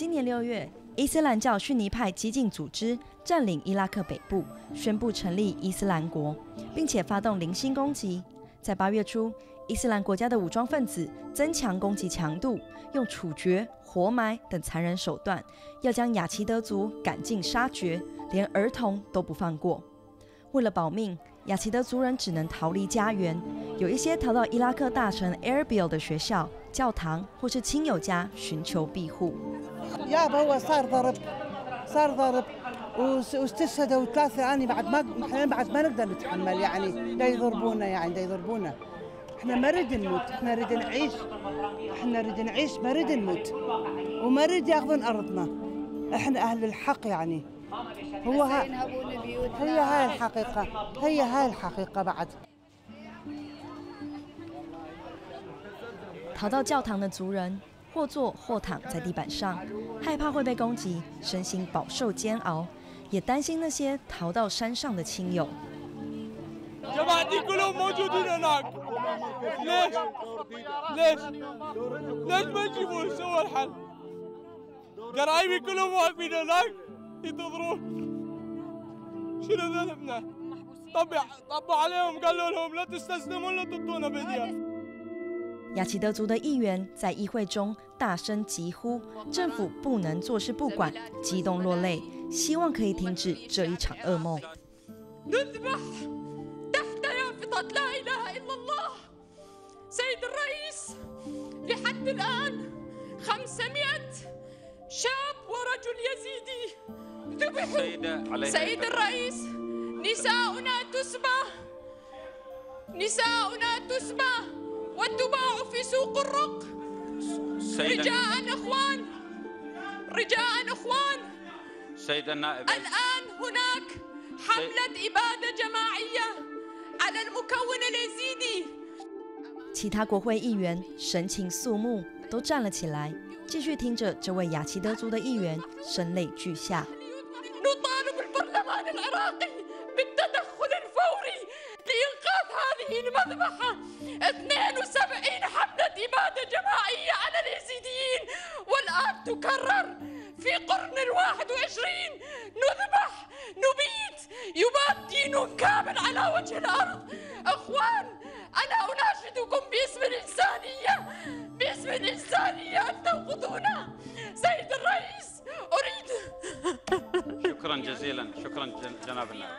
今年6月，伊斯兰教逊尼派激进组织占领伊拉克北部，宣布成立伊斯兰国，并且发动零星攻击。在8月初，伊斯兰国家的武装分子增强攻击强度，用处决、活埋等残忍手段，要将雅齐德族赶尽杀绝，连儿童都不放过。为了保命，雅齐德族人只能逃离家园，有一些逃到伊拉克大城 Erbil 的学校、教堂或是亲友家寻求庇护。 يابا هو صار ضرب واستشهدوا 3 يعني احنا بعد ما نقدر نتحمل يعني دا يضربونا احنا ما نريد نموت احنا نريد نعيش ما نريد نموت وما نريد ياخذون ارضنا احنا اهل الحق يعني هي هاي الحقيقه بعد。 逃到教堂的族人，或坐或躺在地板上，害怕会被攻击，身心饱受煎熬，也担心那些逃到山上的亲友。 جماعتي كلهم موجودين هناك. ليش ما تجيبون سوى الحل؟ قرايبي كلهم واقفين هناك ينتظرون. شنو ذنبنا؟ طبوا عليهم قالوا لهم لا تستسلمون لا تطونا بديا。 雅齐德族的议员在议会中大声疾呼，政府不能坐视不管，激动落泪，希望可以停止这一场噩梦。 لا إله إلا الله سيد الرئيس لحد الآن 500 شاب ورجل يزيدي ذبحوا سيد الرئيس نساؤنا تسبى وتباع في سوق الرق رجاء أخوان سيد النائب الآن هناك حملة إبادة جماعية على المكون اليزيدي。 其他国会议员神情肃穆，都站了起来，继续听着这位雅齐德族的议员声泪俱下。 نطالب البرلمان العراقي بالتدخل الفوري لإنقاذ هذه المذبحة 72 حملة إبادة جماعية على اليزيديين والآن تكرر في قرن 21 نذبح نبيت يباد دين كامل على وجه الأرض. أخوان أنا أناشدكم باسم الإنسانية أن تنقذونا. سيد الرئيس أريد شكرا جزيلا شكرا جناب النائب。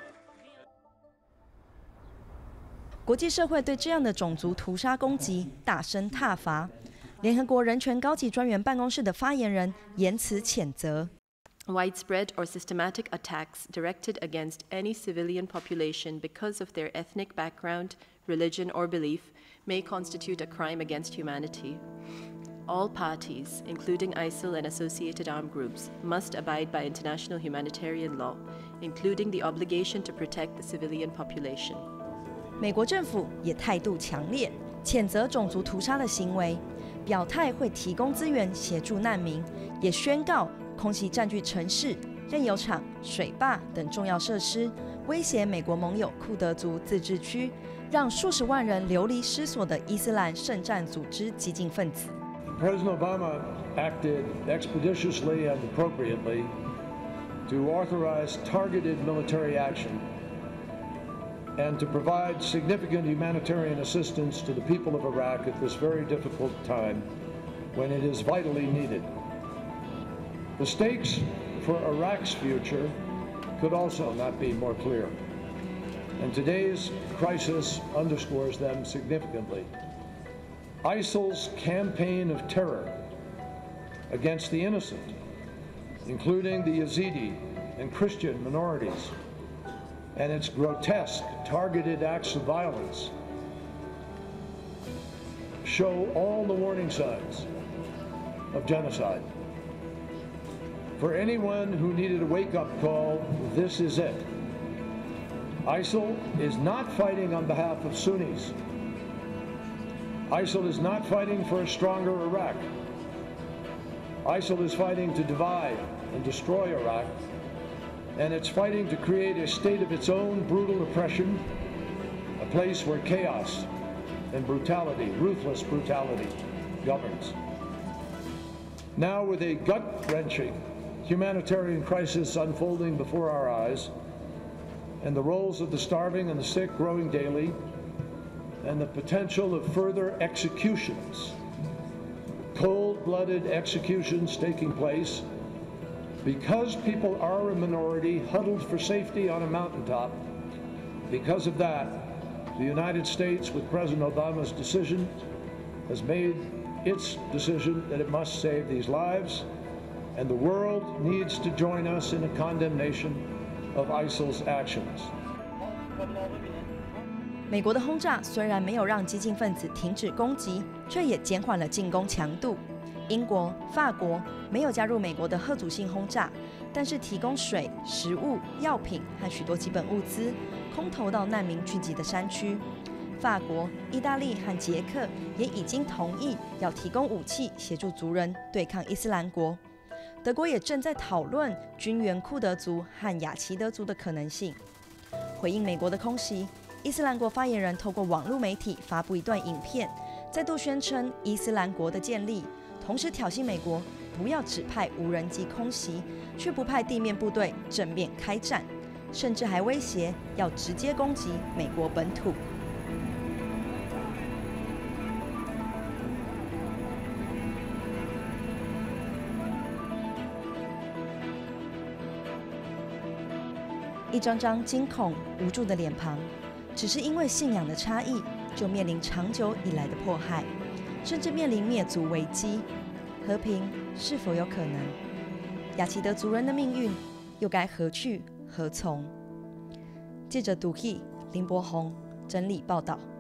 国际社会对这样的种族屠杀攻击大声挞伐，联合国人权高级专员办公室的发言人言辞谴责。 Widespread or systematic attacks directed against any civilian population because of their ethnic background, religion, or belief may constitute a crime against humanity. All parties, including ISIL and associated armed groups, must abide by international humanitarian law, including the obligation to protect the civilian population. 美国政府也态度强烈，谴责种族屠杀的行为，表态会提供资源协助难民，也宣告空袭占据城市、炼油厂、水坝等重要设施，威胁美国盟友库德族自治区，让数十万人流离失所的伊斯兰圣战组织激进分子。 President Obama acted expeditiously and appropriately to authorize targeted military action and to provide significant humanitarian assistance to the people of Iraq at this very difficult time when it is vitally needed. The stakes for Iraq's future could also not be more clear, and today's crisis underscores them significantly. ISIL's campaign of terror against the innocent, including the Yazidi and Christian minorities, and its grotesque targeted acts of violence show all the warning signs of genocide. For anyone who needed a wake-up call, this is it. ISIL is not fighting on behalf of Sunnis. ISIL is not fighting for a stronger Iraq. ISIL is fighting to divide and destroy Iraq, and it's fighting to create a state of its own brutal oppression, a place where chaos and brutality, ruthless brutality, governs. Now, with a gut-wrenching humanitarian crisis unfolding before our eyes, and the rolls of the starving and the sick growing daily, and the potential of further executions, cold-blooded executions taking place, because people are a minority huddled for safety on a mountaintop, because of that, the United States, with President Obama's decision, has made its decision that it must save these lives, and the world needs to join us in a condemnation of ISIL's actions. 美国的轰炸虽然没有让激进分子停止攻击，却也减缓了进攻强度。英国、法国没有加入美国的核主性轰炸，但是提供水、食物、药品和许多基本物资，空投到难民聚集的山区。法国、意大利和捷克也已经同意要提供武器协助族人对抗伊斯兰国。德国也正在讨论军援库德族和雅齐德族的可能性。回应美国的空袭，伊斯兰国发言人透过网络媒体发布一段影片，再度宣称伊斯兰国的建立，同时挑衅美国不要只派无人机空袭，却不派地面部队正面开战，甚至还威胁要直接攻击美国本土。一张张惊恐无助的脸庞，只是因为信仰的差异，就面临长久以来的迫害，甚至面临灭族危机。和平是否有可能？雅齐德族人的命运又该何去何从？记者杜希、林柏宏整理报道。